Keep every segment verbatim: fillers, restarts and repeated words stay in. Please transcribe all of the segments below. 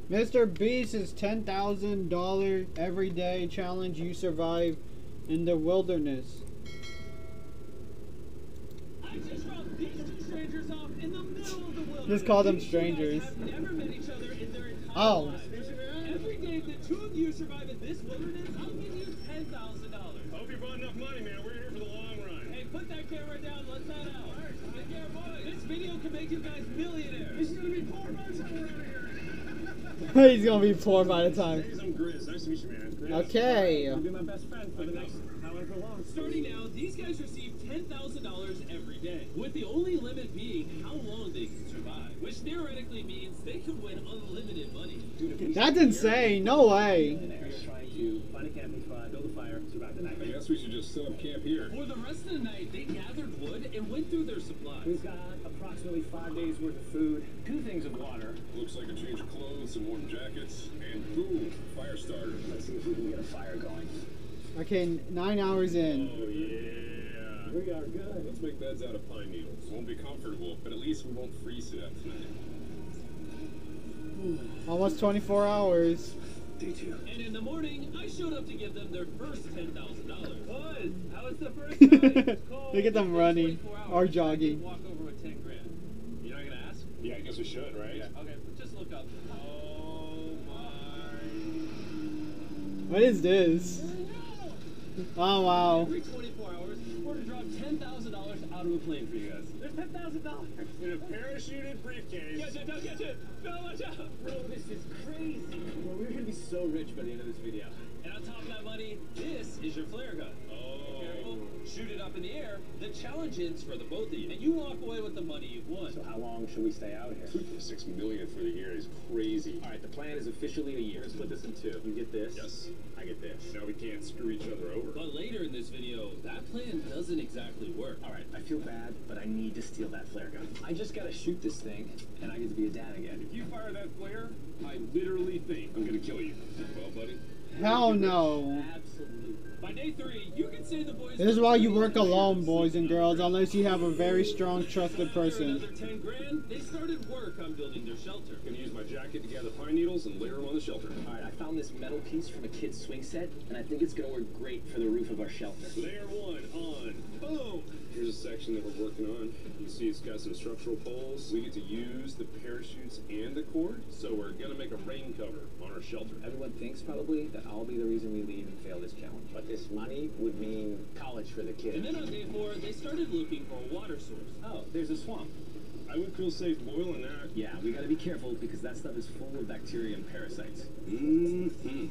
Mister Beast's ten thousand dollar everyday challenge. You survive in the wilderness. I just dropped these two strangers off in the middle of the wilderness. Just call them These strangers. Have never met each other in their entire Oh. lives. Every day the two of you survive in this wilderness, I'll give you ten thousand dollars. Hope you brought enough money, man. We're here for the long run. Hey, put that camera down. Let's head out. Take care, boys. This video can make you guys millionaires. This is gonna be poor by the time we're out of here. He's gonna be poor by the time. Hey, I'm Grizz. Nice to meet you, man. Grizz. Okay. You'll be my best friend for the next however long. Starting now, these guys receive ten thousand dollars every day, with the only limit being how long they can survive, which theoretically means they could win unlimited money. That's insane. No way. Trying to find a camping spot, build a fire, survive the night. I guess we should just set up camp here. For the rest of the night, they gathered wood and went through their supplies. We've got approximately five days worth of food, two things of water. Looks like a change of clothes, some warm jackets, and boom, fire starter. Let's see if we can get a fire going. Okay, nine hours in. Oh yeah. We are good. Let's make beds out of pine needles. Won't be comfortable, but at least we won't freeze to death tonight. Almost twenty-four hours. Day two. And in the morning, I showed up to give them their first ten thousand dollars. Buzz, how was the first night? Look at them running or jogging. Walk over with ten grand. You're not gonna ask? Yeah, I guess we should, right? Yeah. Okay, just look up. Oh my. What is this? Oh wow. Every twenty-four hours, we're to drop ten thousand dollars out of a plane for you guys. There's ten thousand dollars In a parachuted briefcase. Catch it, don't catch it. No, watch out. Bro, this is crazy. Bro, we're gonna be so rich by the end of this video. And on top of that money, this is your flare gun. Oh. Careful, shoot it up in the air. The challenge ends for the both of you, and you walk away with the money you've won. So how long should we stay out here? Six million for the year is crazy. All right, the plan is officially a year. Let's split this in two. You get this. Yes. I get this. Now we can't screw each other over. But later in this video, that plan doesn't exactly work. All right, I feel bad, but I need to steal that flare gun. I just gotta shoot this thing, and I get to be a dad again. If you fire that flare, I literally think I'm gonna kill you. Well, buddy. Hell no. Absolutely. By day three, you can say the boys. This is why you work alone, boys and girls, unless you have a very strong, trusted After person. another ten grand, they started work on building their shelter. Gonna use my jacket to gather pine needles and layer them on the shelter. All right, I found this metal piece from a kid's swing set, and I think it's gonna work great for the roof of our shelter. Layer one on. Boom! Here's a section that we're working on. You see it's got some structural poles. We get to use the parachutes and the cord, so we're gonna make a rain cover on our shelter. Everyone thinks probably that I'll be the reason we leave and fail this challenge. But this money would mean college for the kids. And then on day four, they started looking for a water source. Oh, there's a swamp. I would feel safe boiling that. Yeah, we gotta be careful because that stuff is full of bacteria and parasites. Mm-hmm.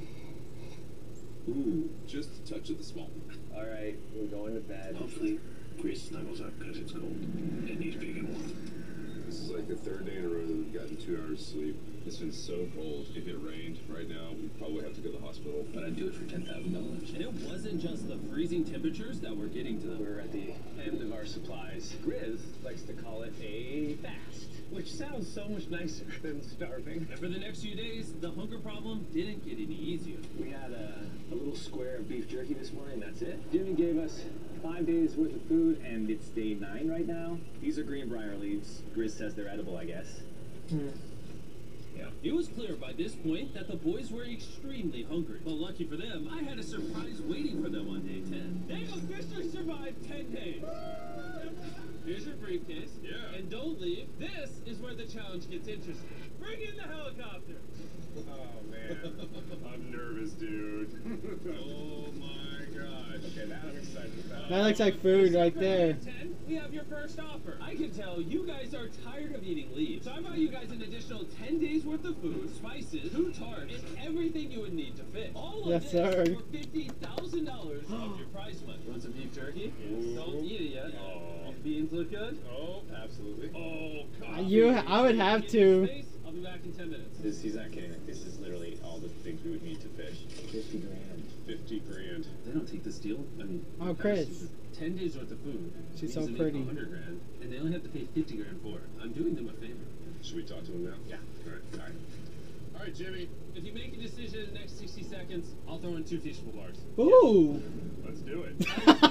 Ooh, just a touch of the swamp. All right, we're going to bed. Hopefully, Grace snuggles up because it's cold and he's big and warm. This is like the third day in a row that we've gotten two hours sleep. It's been so cold. If it rained right now, we'd probably have to go to the hospital. But I'd do it for ten thousand dollars. And it wasn't just the freezing temperatures that were getting to them. We're at the end of our supplies. Grizz likes to call it a fast, which sounds so much nicer than starving. And for the next few days, the hunger problem didn't get any easier. We had a, a little square of beef jerky this morning, that's it. Jimmy gave us five days worth of food, and it's day nine right now. These are greenbrier leaves. Grizz says they're edible, I guess. Hmm. Yeah. It was clear by this point that the boys were extremely hungry. But lucky for them, I had a surprise waiting for them on day ten. They've officially survived ten days. Here's your briefcase. Yeah. And don't leave. This is where the challenge gets interesting. Bring in the helicopter. Oh, man. I'm nervous, dude. Oh, my gosh. Okay, that I'm excited about. That looks like food right there. ten, we have your first offer. I can tell you guys are tired of eating leaves. So I bought you guys an additional ten days worth of food, spices, two tarps, and everything you would need to fish. All of Yes, this sir. for fifty thousand dollars of your prize money. Want some beef jerky? Yes. Don't eat it yet. Oh. These beans look good? Oh, absolutely. Oh, God. You, I would have to. Space, I'll be back in ten minutes. This, he's not kidding. This is literally all the things we would need to fish. Fifty grand. fifty grand. They don't take this deal. I mean, Oh, Chris. ten days worth of food. She's so means they make pretty. one hundred grand, and they only have to pay fifty grand for it. I'm doing them a favor. Should we talk to him now? Yeah. All right. All right. All right, Jimmy. If you make a decision in the next sixty seconds, I'll throw in two teachable bars. Ooh. Let's do it. fifty-nine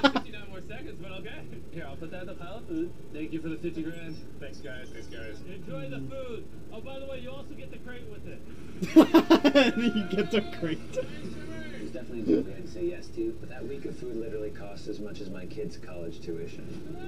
five more seconds, but okay. Here, I'll put that in the pile of food. Thank you for the fifty grand. Thanks, guys. Thanks, guys. Enjoy the food. Oh, by the way, you also get the crate with it. You get the crate. There's definitely a deal we had to say yes to, but that week of food literally cost as much as my kids' college tuition.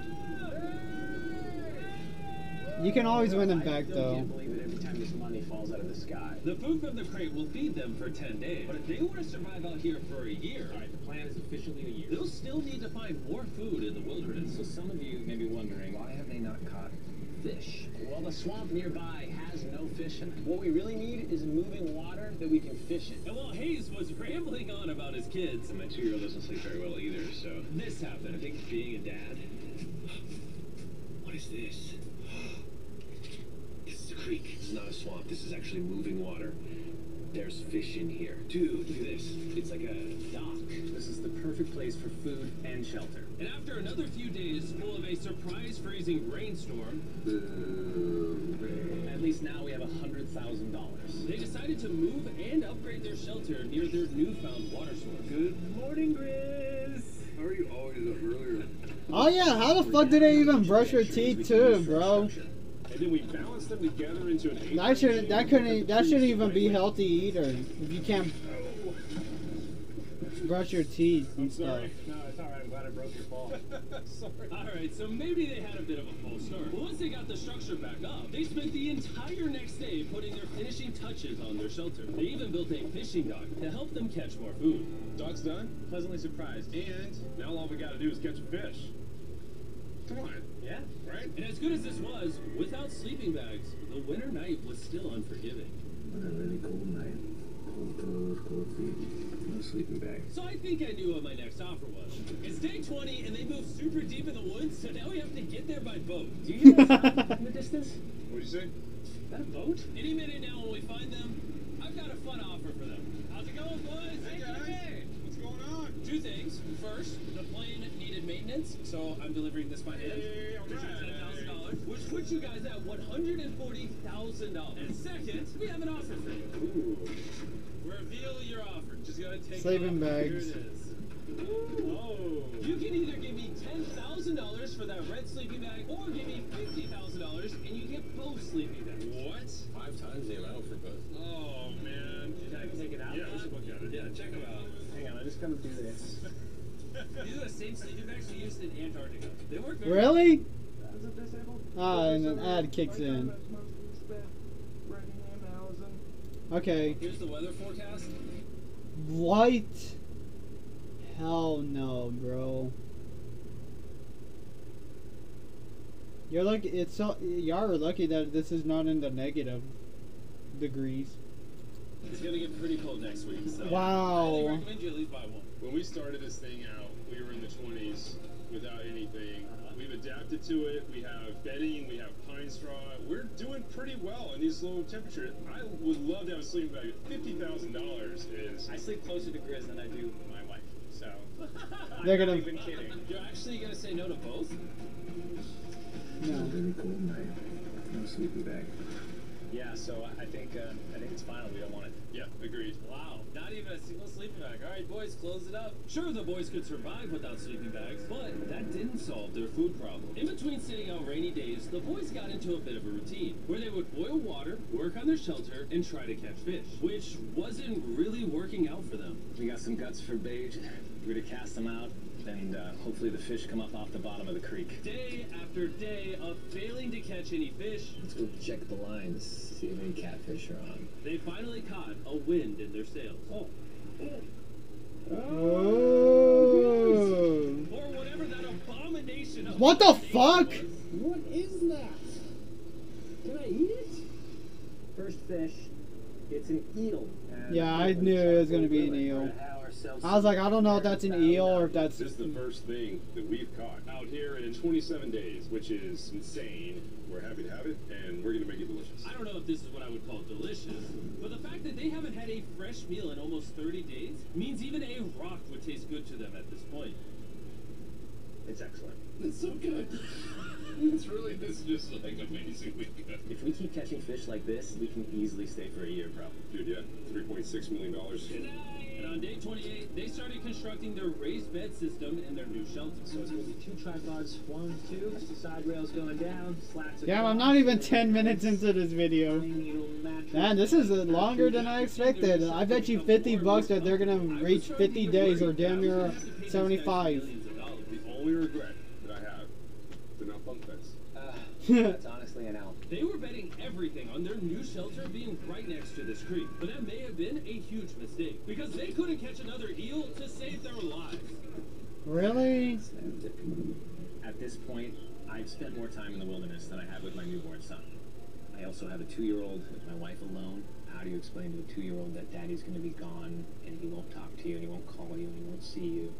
You can always win them back, I though. can't believe it every time this money falls out of the sky. The food from the crate will feed them for ten days. But if they want to survive out here for a year, All right, the plan is officially a year. they'll still need to find more food in the wilderness. So some of you may be wondering, why have they not caught fish? Well, the swamp nearby has no fish in it. What we really need is moving water that we can fish in. And while Hayes was rambling on about his kids, And my two-year-old doesn't sleep very well either, so... this happened. I think being a dad... What is this? This is a creek. It's not a swamp. This is actually moving water. There's fish in here. Dude, look at this. It's like a dock. This is the perfect place for food and shelter. And after another few days full of a surprise freezing rainstorm, At least now we have a hundred thousand dollars. they decided to move and upgrade their shelter near their newfound water source. Good morning, Grizz. How are you always up earlier? Oh yeah, how the fuck did they even brush your teeth too, bro? And then we balance them together into an eight. That shouldn't. That couldn't. That shouldn't even be healthy either. If you can't brush your teeth I'm and stuff. sorry. No, it's all right. I'm glad I broke your fall. Sorry. Alright, so maybe they had a bit of a false start. But once they got the structure back up, they spent the entire next day putting their finishing touches on their shelter. They even built a fishing dock to help them catch more food. Dock's done. Pleasantly surprised. And now all we gotta do is catch a fish. Come on. Yeah. Right? And as good as this was, without sleeping bags, the winter night was still unforgiving. What a really cold night. Cold clothes, cold feet. No sleeping bag. So I think I knew what my next offer was. It's day twenty and they moved super deep in the woods, so now we have to get there by boat. Do you hear that in the distance? What'd you say? Is that a boat? Any minute now when we find them, I've got a fun offer for them. How's it going, boys? Hey, guys. What's going on? Two things. First, the plane needed maintenance, so I'm delivering this by hand. Hey, all This is right. ten thousand dollars, which puts you guys at one hundred forty thousand dollars. And second, we have an offer for you. Ooh. Reveal your offer. Just gotta take Sleeping it off. bags. Here it is. Oh. You can either give me ten thousand dollars for that red sleeping bag, or give me fifty thousand dollars and you get both sleeping bags. What? Five times the amount for both. Oh, man. Should I take it out? Yeah, we should look at it. Yeah, check them out. Hang on, I just gotta do this. These are the same sleeping bags we used in Antarctica. They work very Really? As a disabled Ah, and an person, ad kicks my time in. is mostly spent writing emails and Okay. Here's the weather forecast. What? Hell no, bro. You're lucky. It's so y'all are lucky that this is not in the negative degrees. It's gonna get pretty cold next week, so Wow. I recommend you at least buy one. When we started this thing out, we were in the twenties without anything. Uh-huh. We've adapted to it. We have bedding. We have pine straw. We're doing pretty well in these low temperatures. I would love to have a sleeping bag. Fifty thousand dollars is. I sleep closer to Grizz than I do my wife, so I'm They're not gonna- even kidding. You're actually gonna say no to both? It's a No. really cold night. No sleeping bag. Yeah, so I I think uh, I think it's final. We don't want it. Yeah, agreed. Wow, not even a single sleeping bag. All right, boys, close it up. Sure, the boys could survive without sleeping bags, but that didn't solve their food problem. In between sitting out rainy days, the boys got into a bit of a routine where they would boil water, work on their shelter, and try to catch fish, which wasn't really working out for them. We got some guts for bait. We're gonna cast them out, and uh, hopefully the fish come up off the bottom of the creek. Day after day of failing to catch any fish, Let's go check the lines, see if any catfish are on. they finally caught a wind in their sails. Oh. Oh. Or whatever that abomination of What the fuck? was. What is that? Can I eat it? First fish. It's an eel. Yeah, I knew it was gonna be an eel. I was like, I don't know if that's an eel or if that's. This is the first thing that we've caught out here in twenty-seven days, which is insane. We're happy to have it, and we're gonna make it delicious. I don't know if this is what I would call delicious, but the fact that they haven't had a fresh meal in almost thirty days means even a rock would taste good to them at this point. It's excellent. It's so good. It's really, this is just like amazingly good. If we keep catching fish like this, we can easily stay for a year, probably. Dude, yeah, three point six million dollars. Good night. And on day twenty-eight, they started constructing their raised bed system in their new shelter. So it's going to be two tripods, one, two, side rails going down, slats. Yeah, I'm not even ten minutes into this video. Man, this is uh, longer than I expected. I bet you fifty bucks that they're gonna reach fifty days or damn near seventy-five. The only regret that I have, they're not bunk beds. Uh, that's honestly an L. They were betting everything on their new shelter being right next to this creek, but that may have been a huge mistake because they couldn't catch another eel to save their lives. Really? At this point, I've spent more time in the wilderness than I have with my newborn son. I also have a two-year-old with my wife alone. How do you explain to a two-year-old that daddy's going to be gone and he won't talk to you and he won't call you and he won't see you?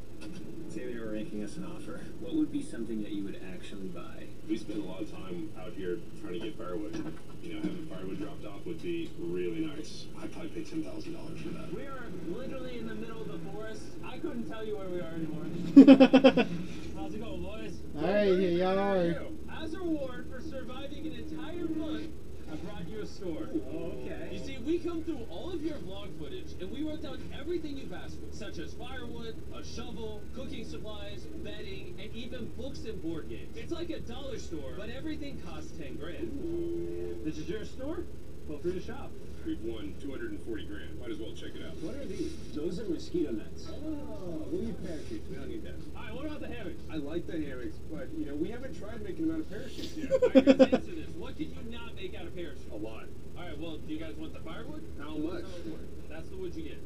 Say they were making us an offer. What would be something that you would actually buy? We spend a lot of time out here trying to get firewood. You know, having firewood dropped off would be really nice. I'd probably pay ten thousand dollars for that. We are literally in the middle of the forest. I couldn't tell you where we are anymore. How's it going, boys? Alright, here y'all are. As a reward for surviving an entire month, I brought you a store. Okay. You see, we come through all of your vlog footage, and we wrote down everything you've asked for, such as firewood, a shovel, cooking supplies, bedding, and even books and board games. It's like a dollar store, but everything costs ten grand. This is your store? Feel free to shop. We've won two hundred forty grand. Might as well check it out. What are these? Those are mosquito nets. Oh, we need parachutes. We don't need that. All right, what about the hammocks? I like the hammocks, but, you know, we haven't tried making them out of parachutes yet. All right, here's the answer to this. What could you not make out of parachute? A lot. All right, well, do you guys want the firewood? How much? That's the wood you get.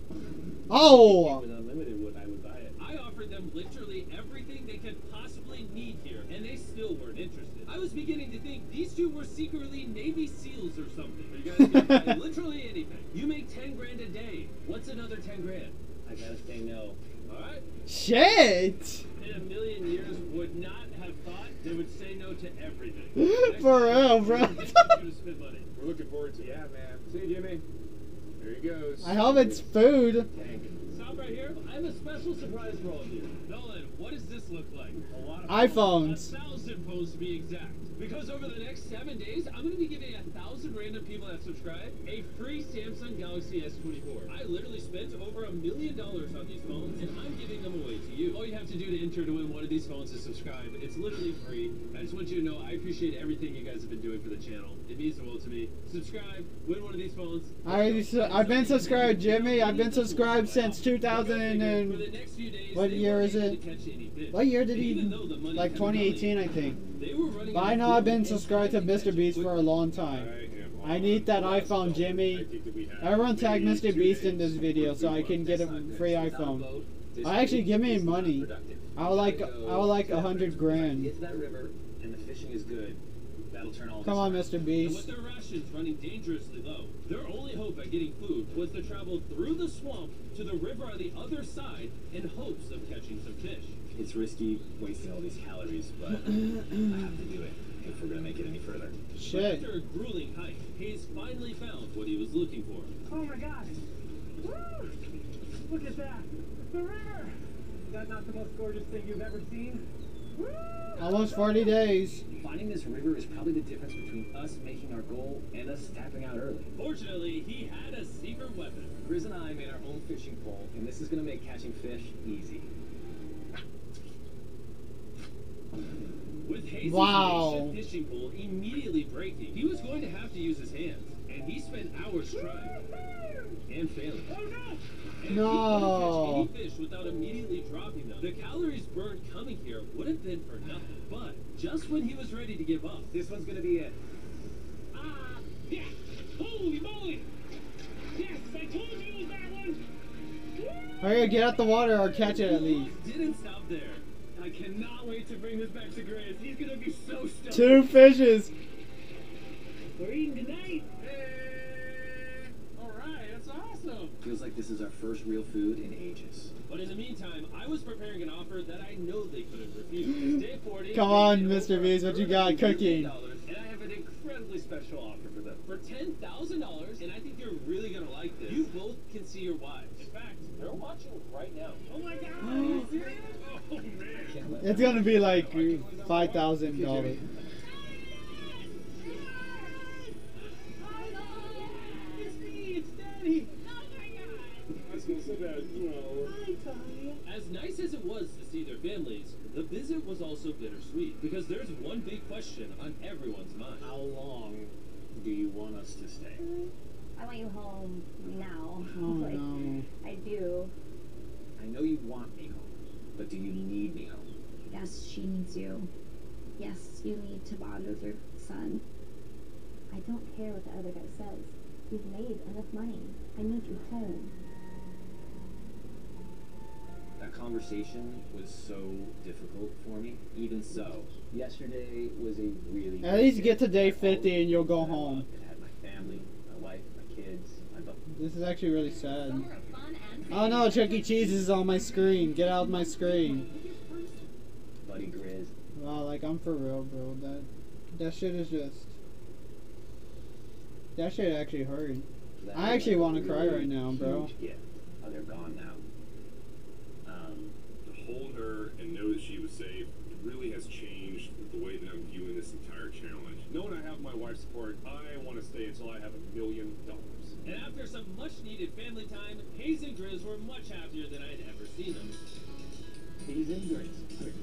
Oh! With unlimited wood, I would buy it. I offered them literally everything they could possibly need here, and they still weren't interested. I was beginning to think these two were secretly Navy SEALs or something. You guys can buy literally anything. You make ten grand a day. What's another ten grand? I gotta say no. All right? Shit! In a million years, would not have thought they would say no to everything. For real, bro. Next time you spend money. We're looking forward to it. Yeah, man. See you, Jimmy. There he goes. I hope it's food. Stop right here. I have a special surprise for all of you. Nolan, what does this look like? A lot of iPhones. A thousand phones to be exact. Because over the next seven days, I'm going to be giving a thousand random people that subscribe a free Samsung Galaxy S twenty-four. I literally spent over a million dollars on these phones, and I'm giving them away to you. All you have to do to enter to win one of these phones is subscribe. It's literally free. I just want you to know I appreciate everything you guys have been doing for the channel. It means the world to me. Subscribe, win one of these phones. I already, su- I've been subscribed, Jimmy. I've been subscribed since two thousand For the and... next few days, What they year weren't is able it? to catch any fish. What year did And he... even though the money Like kept twenty eighteen, coming, I think. they were running But I out know of I've been food. subscribed to Mister Beast for a long time. I need that iPhone, Jimmy. Everyone tag Mister Beast in this video so I can get a free iPhone. I actually give me money. I would like I would like a hundred grand. Get to that river, and the fishing is good. That'll turn all. Come on, Mister And Beast. with their rations running dangerously low, their only hope at getting food was to travel through the swamp to the river on the other side in hopes of catching some fish. It's risky wasting all these calories, but I have to do it if we're gonna make it any further. But Shit. after a grueling hike, Hayes finally found what he was looking for. Oh my god! Woo! Look at that! The river! Is that not the most gorgeous thing you've ever seen? Woo! Almost forty days. Finding this river is probably the difference between us making our goal and us tapping out early. Fortunately, he had a secret weapon. Grizz and I made our own fishing pole, and this is gonna make catching fish easy. With Hayes' Wow. makeshift fishing pole immediately breaking, he was going to have to use his hands, and he spent hours trying and failing. Oh no! And No. if he couldn't catch any fish without immediately dropping them, the calories burned coming here would have been for nothing. But just when he was ready to give up, This one's gonna be it. Ah! Yeah! Holy moly! Yes, I told you it was that one! Hurry, get out the water or catch it at least. he didn't stop there. I cannot wait to bring this back to Grizz. He's gonna be so stoked. Two fishes. We're eating tonight! Hey! Alright, that's awesome! Feels like this is our first real food in ages. But in the meantime, I was preparing an offer that I know they couldn't refuse. Day forty, Come they on, paid Mister over Beast, what you got thirty million cooking? dollars, and I have an incredibly special offer for them. For ten thousand dollars, and I think you're really gonna like this, you both can see your wives. In fact, they're watching right now. Oh my god! Are you serious? Oh man! It's gonna be like five thousand dollars. It's me! It's Daddy! That's still so bad. Well, Hi, Tommy. As nice as it was to see their families, the visit was also bittersweet because there's one big question on everyone's mind. How long do you want us to stay? I want you home now. Oh like, no. I do. I know you want me home, but do you need me home? Yes, she needs you. Yes, you need to bond with your son. I don't care what the other guy says. You've made enough money. I need you home. That conversation was so difficult for me. Even so, yesterday was a really At least get to day fifty and you'll go home. It had my family, my wife, my kids, my bu- This is actually really sad. Summer of fun and Oh no, Chuck E. Cheese is on my screen. Get out of my screen. buddy Grizz. Wow, like I'm for real, bro. That that shit is just. That shit actually hurt. That I actually was a want to cry really right now, bro. huge gift. Oh, they're gone now. Um, to hold her and know that she was safe, it really has changed the way that I'm viewing this entire challenge. Knowing I have my wife's support, I want to stay until I have a million dollars. And after some much-needed family time, Hayes and Grizz were much happier than I'd ever seen them. Hayes and Grizz.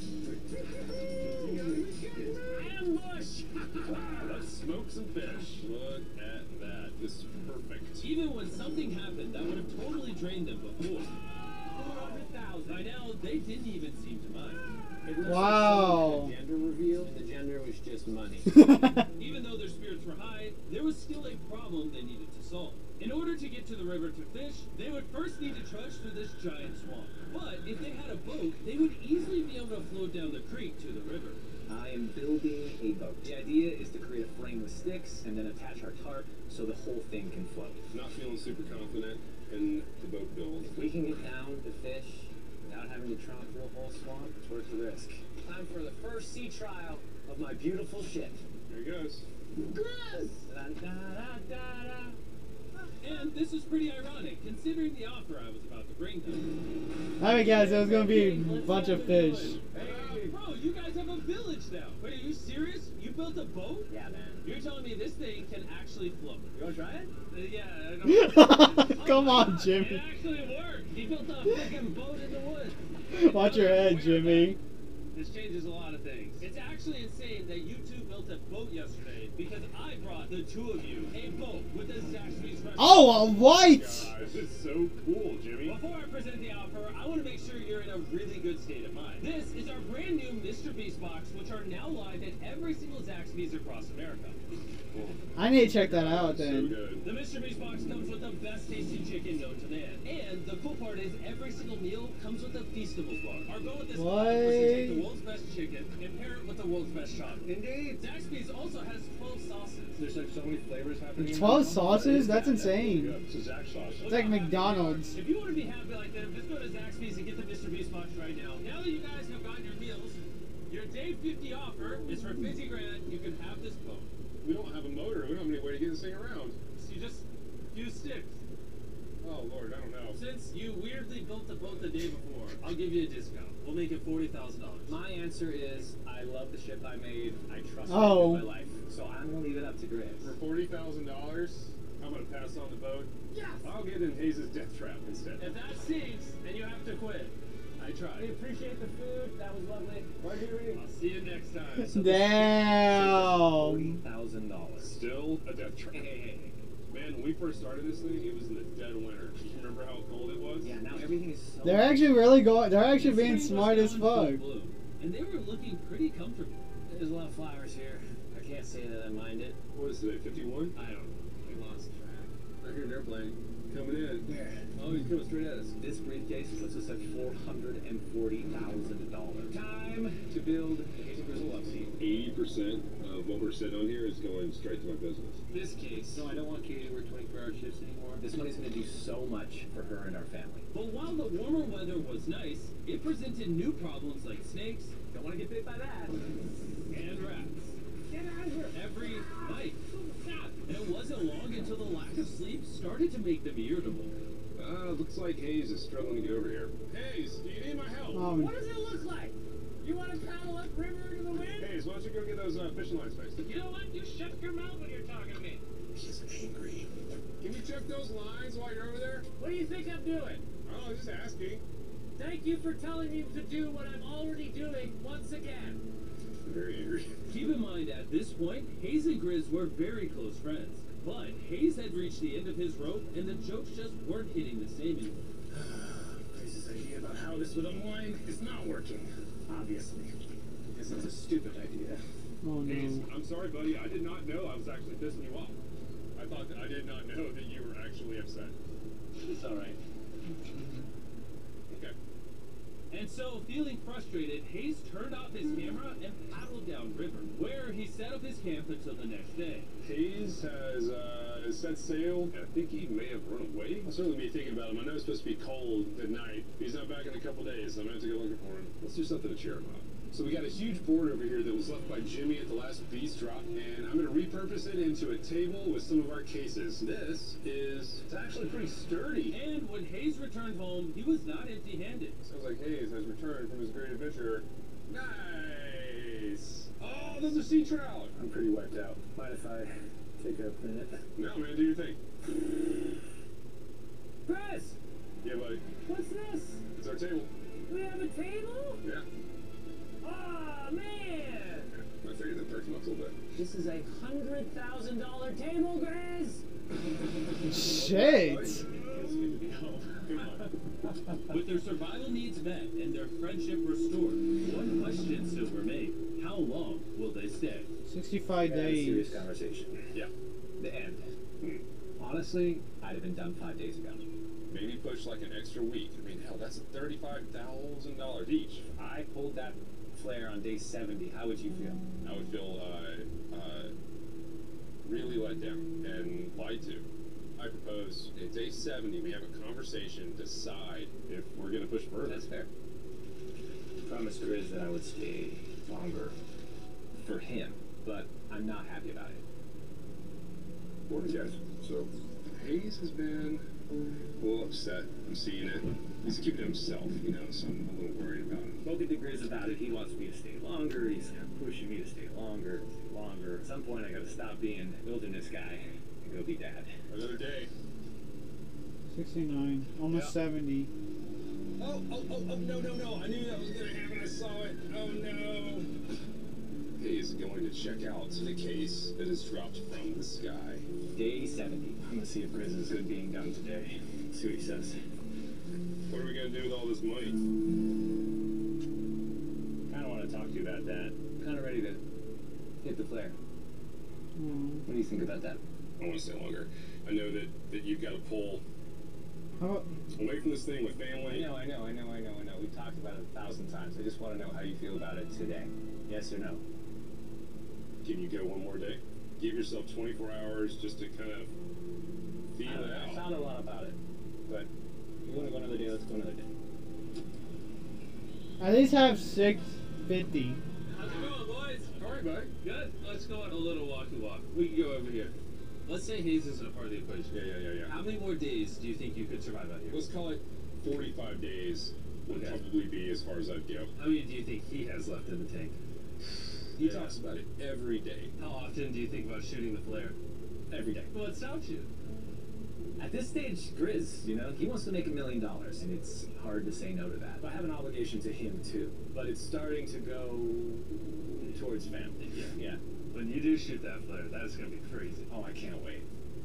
Ambush! Let's smoke some fish. Look at that. This is perfect. Even when something happened that would have totally drained them before. four hundred thousand. By now, they didn't even seem to mind. It looks Wow. like someone had a gender reveal, and the gender was just money. Even though their spirits were high, there was still a problem they needed to solve. In order to get to the river to fish, they would first need to trudge through this giant swamp. But if they had a boat, they would easily be able to float down the creek to the river. I am building a boat. The idea is to create a frame with sticks and then attach our tarp so the whole thing can float. Not feeling super confident in the boat build. If we can get down to fish without having to tromp through a whole swamp, it's worth the risk. Time for the first sea trial of my beautiful ship. There he goes. Grizz! Da-da-da-da-da. And this is pretty ironic, considering the offer I was about to bring them. Alright guys, there was gonna be a bunch of fish. Hey, bro, you guys have a village now. Wait, are you serious? You built a boat? Yeah, man. You're telling me this thing can actually float? You wanna try it? Uh, yeah, I don't Come on, It Jimmy. actually worked. He built a freaking boat in the woods. Watch your head, Jimmy. This changes a lot of things. It's actually insane that you two built a boat yesterday because I brought the two of you a boat with a Zaxby's restaurant. Oh, a white! Gosh, this is so cool, Jimmy. Before I present the offer, I want to make sure you're in a really good state of mind. This is our brand new Mister Beast box, which are now live at every single Zaxby's across America. I need to check that out So then. good. The Mister Beast box comes with the best tasting chicken known to man. And the cool part is every single meal comes with a Feastables bar. Our goal with this box was to take the What? world's best chicken and pair it with the world's best chocolate. Indeed. Zaxby's also has twelve sauces. There's like so many flavors happening. twelve sauces? That's Yeah, insane. it's a Zach sauce. It's like McDonald's. If you want to be happy like them, just go to Zaxby's and get the Mister Beast box right now. Now that you guys have gotten your meals, your day fifty offer is for fifty grand. You can have this boat. We don't have a motor. We don't have any way to get this thing around. So you just use sticks. Oh, Lord, I don't know. Since you weirdly built the boat the day before, I'll give you a discount. We'll make it forty thousand dollars. My answer is I love the ship I made. I trust Oh. it with my life. So I'm going to leave it up to Grizz. For forty thousand dollars, I'm going to pass on the boat. Yes! I'll get in Hayes' death trap instead. If that sinks, then you have to quit. I We tried. appreciate the food. That was lovely. Marguerite. I'll see you next time. So forty Damn. thousand dollars. Still a death trap. Hey, hey, hey, hey. Man, when we first started this thing, it was in the dead of winter. Do you remember how cold it was? Yeah, now everything is so... They're actually really going. They're actually being The spring smart was as gone full fuck. bloom, and they were looking pretty comfortable. There's a lot of flowers here. I can't say that I mind it. What is today, fifty-one? I don't know. We lost track. I hear an airplane coming in. Where? Oh, he's coming straight at us. This briefcase puts us at four hundred forty thousand dollars. Time to build a Hayes and Grizzle love seat. eighty percent of what we're sitting on here is going straight to my business. This case. No, I don't want Katie to work twenty-four hour shifts anymore. This money's going to do so much for her and our family. But while the warmer weather was nice, it presented new problems like snakes Don't want to get bit by that. and rats. Get out of here. Every night. And it wasn't long until the lack of sleep started to make them irritable. Uh, looks like Hayes is struggling to get over here. Hayes, do you need my help? Um, What does it look like? You want to paddle upriver to the wind? Hayes, why don't you go get those uh, fishing lines fixed? You know what? You shut your mouth when you're talking to me. He's angry. Can you check those lines while you're over there? What do you think I'm doing? I was just asking. Thank you for telling me to do what I'm already doing once again. I'm very angry. Keep in mind, at this point, Hayes and Grizz were very close friends. But Hayes had reached the end of his rope, and the jokes just weren't hitting the same anymore. Grace's idea about how this would unwind is not working, obviously. Because it's a stupid idea. Oh no. Hayes, I'm sorry, buddy. I did not know I was actually pissing you off. I thought that I did not know that you were actually upset. It's alright. Okay. And so, feeling frustrated, Hayes turned off his camera and paddled down river, where he set up his camp until the next day. Hayes has uh, set sail. I think he may have run away. I'll certainly be thinking about him. I know it's supposed to be cold at night. He's not back in a couple days, so I'm going to have to go looking for him. Let's do something to cheer him up. So we got a huge board over here that was left by Jimmy at the last beast drop, and I'm going to repurpose it into a table with some of our cases. This is it's actually pretty sturdy. And when Hayes returned home, he was not empty-handed. Sounds like Hayes has returned from his great adventure. Nice! Oh, those are sea trout! I'm pretty wiped out. Mind if I take a minute? No, man, do your thing. Chris, Yeah, buddy. what's this? It's our table. We have a table? Yeah. Aw, man! I figured that perked him up a little bit. This is a hundred thousand dollar table, Grizz! Shit. It's good to be home. Come on. With their survival needs met and their friendship restored, one question still remained. How long will they stay? sixty-five We had a serious days. conversation. Yeah. The end. Hmm. Honestly, I'd have been done five days ago. Maybe push like an extra week. I mean, hell, that's thirty-five thousand dollars each. If I pulled that flare on day seventy, how would you feel? I would feel uh, uh, really let down and lied to. I propose at day seventy we have a conversation, decide if we're going to push further. That's fair. I promised Grizz that I would stay longer for him, but I'm not happy about it. Morning, guys. So, Hayes has been a little upset. I'm seeing it. He's keeping to himself, you know, so I'm a little worried about him. Spoken to Grizz about it. He wants me to stay longer. He's pushing me to stay longer, stay longer. At some point, I gotta stop being wilderness guy and go be dad. Another day. sixty-nine. Almost Yeah. seventy. Oh, oh, oh, oh, no, no, no. I knew that was going to happen. I saw it. Oh, no. Hayes is going to check out the case that is dropped from the sky. Day seventy. I'm gonna see if Grizz is good being done today. See what he says. What are we going to do with all this money? Kinda wanna talk to you about that. Kinda ready to hit the flare. Hmm. What do you think about that? I want to stay longer. I know that, that you've got to pull How about, away from this thing with I family. know, I know, I know, I know, I know. We've talked about it a thousand times. I just want to know how you feel about it today. Yes or no? Can you go one more day? Give yourself twenty-four hours just to kind of I feel don't it know. I out. found a lot about it. But you want to go another day, let's go another day. at least have six fifty. How's it going, boys? All right, buddy. Good. Let's go on a little walkie walk. We can go over here. Let's say Hayes isn't a part of the equation. Yeah, yeah, yeah, yeah. How many more days do you think you could survive out here? Let's call it forty-five days would Okay. probably be as far as I'd go. How many do you think he has left in the tank? He Yeah. talks about it every day. How often do you think about shooting the flare? Every day. What stops you? At this stage, Grizz, you know, he wants to make a million dollars, and it's hard to say no to that. But I have an obligation to him, too. But it's starting to go towards family. Yeah, yeah. When you do shoot that flare, that's gonna be crazy. Oh, I can't wait.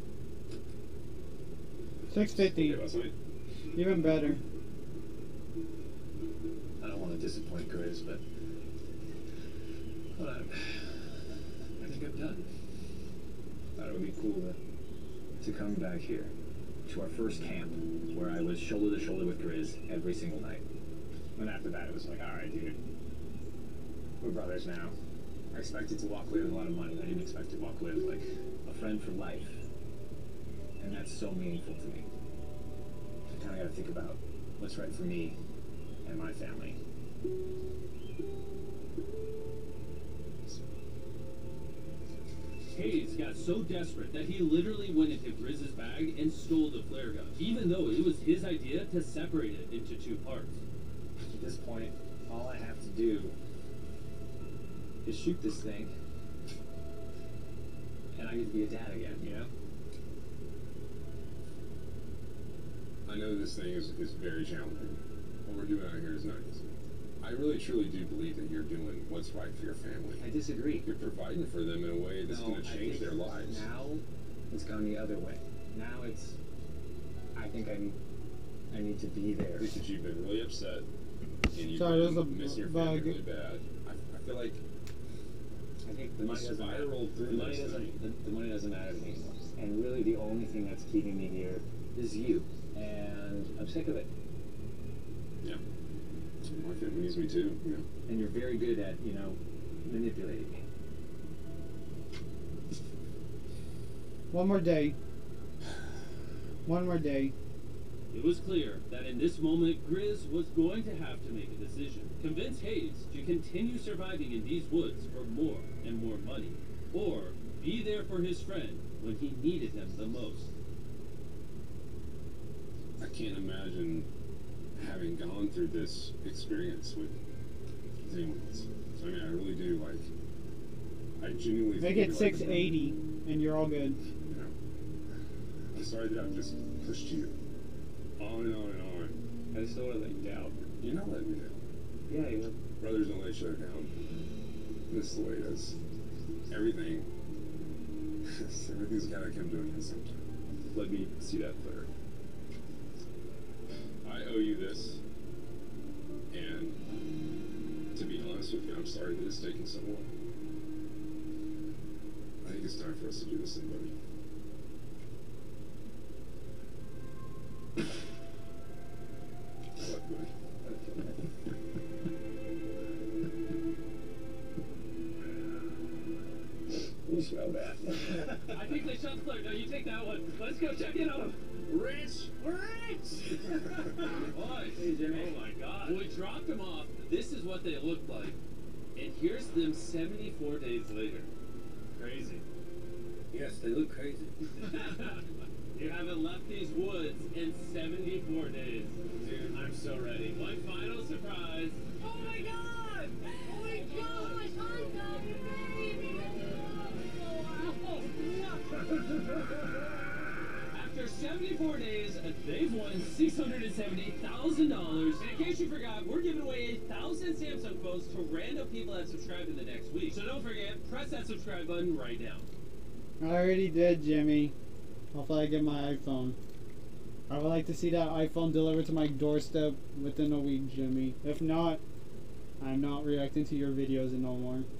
six fifty. Yeah, last night. Even better. I don't want to disappoint Grizz, but... But I'm... I think I'm done. Thought it would be cool to, to come back here. To our first camp, where I was shoulder to shoulder with Grizz every single night. And after that, it was like, alright, dude. We're brothers now. I expected to walk away with a lot of money. I didn't expect to walk away with, like, a friend for life. And that's so meaningful to me. I kind of got to think about what's right for me and my family. Hayes got so desperate that he literally went into Grizz's bag and stole the flare gun, even though it was his idea to separate it into two parts. At this point, all I have to do is shoot this thing, and I get to be a dad again, you know? I know this thing is, is very challenging. What we're doing out here is not easy. I really truly do believe that you're doing what's right for your family. I disagree. You're providing for them in a way that's No, going to I change think their lives. Now it's gone the other way. Now it's. I think I need. I need to be there. I think that you've been really upset and you've Sorry, been there's a missing your bug. family really bad. I, I feel like I think the money you doesn't matter. spiraled through The money this doesn't. thing. The, the money doesn't matter to me anymore. And really, the only thing that's keeping me here is you. And I'm sick of it. Yeah. My family needs me too, you know. And you're very good at, you know, manipulating me. One more day. One more day. It was clear that in this moment, Grizz was going to have to make a decision. Convince Hayes to continue surviving in these woods for more and more money, or be there for his friend when he needed him the most. I can't imagine having gone through this experience with anyone else. So, I mean, I really do, like, I genuinely Make think it like, six eighty, and you're all good. You know, I'm sorry that I've just pushed you on and on and on. I just don't want to let you down. You're not letting me down. Yeah, you know. Brothers don't let each other down. This is the way it is. Everything, everything's got to come to an end sometime. Let me see that clear. I owe you this, and to be honest with you, I'm sorry that it's taking so long. I think it's time for us to do this thing, buddy. I love you, buddy. You smell bad. I think they shot clear. No, you take that one. Let's go check in on him. Rich! Rich! Boy, hey, Jimmy. Oh my God. When we dropped them off, this is what they looked like. And here's them seventy-four days later. Crazy. Yes, they look crazy. You haven't left these woods in seventy-four days. Dude, I'm so ready. One final surprise. Oh my God! Oh my God! After seventy-four days, they've won six hundred seventy thousand dollars. And in case you forgot, we're giving away one thousand Samsung phones to random people that subscribe in the next week. So don't forget, press that subscribe button right now. I already did, Jimmy. Hopefully I get my iPhone. I would like to see that iPhone delivered to my doorstep within a week, Jimmy. If not, I'm not reacting to your videos no more.